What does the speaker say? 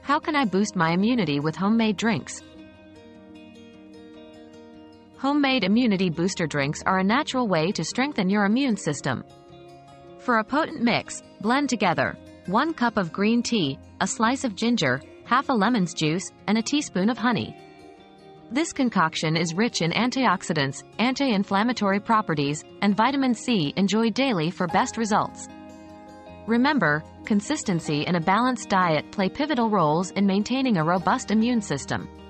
How can I boost my immunity with homemade drinks? Homemade immunity booster drinks are a natural way to strengthen your immune system. For a potent mix, blend together 1 cup of green tea, a slice of ginger, half a lemon's juice, and a teaspoon of honey. This concoction is rich in antioxidants, anti-inflammatory properties, and vitamin C. Enjoy daily for best results. Remember, consistency and a balanced diet play pivotal roles in maintaining a robust immune system.